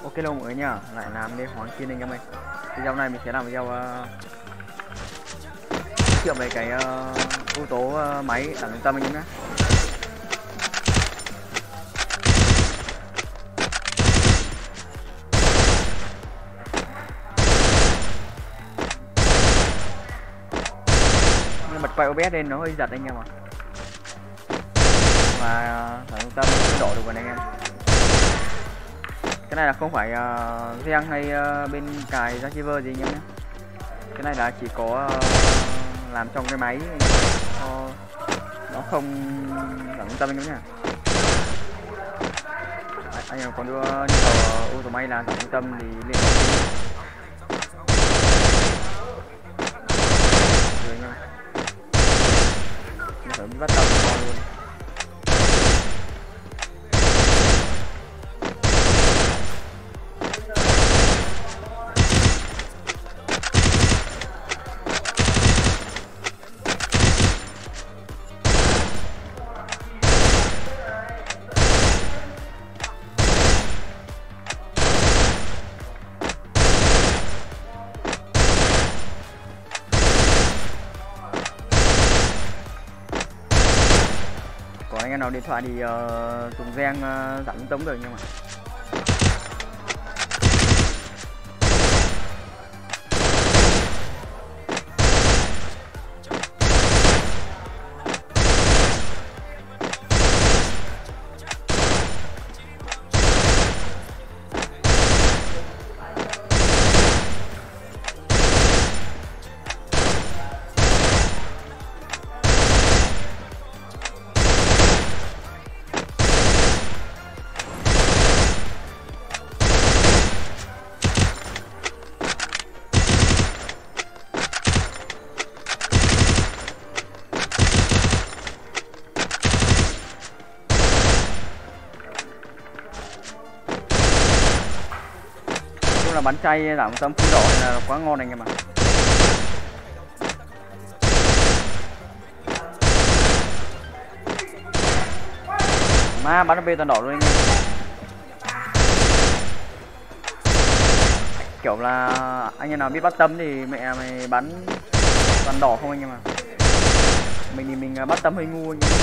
Ok luôn mọi người nhá, lại làm đi Hoàng Kiên anh em ơi. Video này mình sẽ làm video giới thiệu về cái yếu tố máy đẳng trung tâm anh em nhé. Bật quay OBS lên nó hơi giật anh em ạ. Và đẳng trung tâm đổ được rồi anh em. Cái này là không phải riêng hay bên cài ra server gì anh em nhé. Cái này là chỉ có làm trong cái máy nó không đẳng trung tâm anh em nhé. Anh em còn đưa nhu cầu ô tô máy là đẳng trung tâm thì lên rồi nha. Nó phải bắt đầu luôn. Còn anh em nào điện thoại thì dùng gen giảm trung tâm được nhưng mà là bắn chay giảm tâm phun đỏ là quá ngon anh em ạ. Mà bắn bê toàn đỏ luôn anh em. Kiểu là anh em nào biết bắt tâm thì mẹ mày bắn toàn đỏ không anh em ạ. Mình thì mình bắt tâm hơi ngu anh em.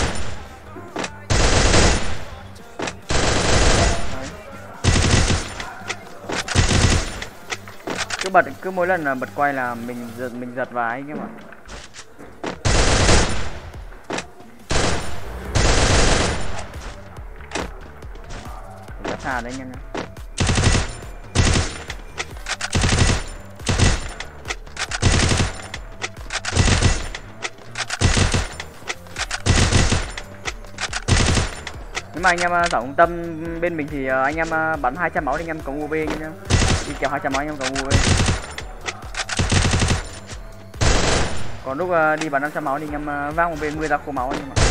Cứ mỗi lần là bật quay là mình giật vào anh em ạ. Rất xa đấy anh em nhé. Nếu mà anh em tổng trung tâm bên mình thì anh em bắn 200 máu thì anh em có UV anh em nhé. Đi kèo 200 máu anh em có UV. Còn lúc đi bắn 500 máu thì anh em vang một bên 10 ra khô máu anh em ạ.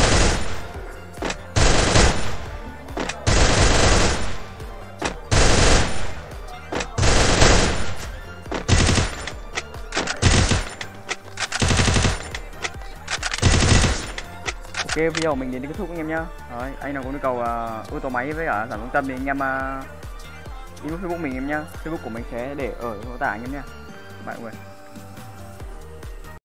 Ok, video của mình đến kết thúc anh em nhá. Rồi, anh nào có nhu cầu ô tô máy với cả giảm trung tâm thì anh em inbox Facebook mình em nhá. Facebook của mình sẽ để ở mô tả anh em nhá. Bye mọi người.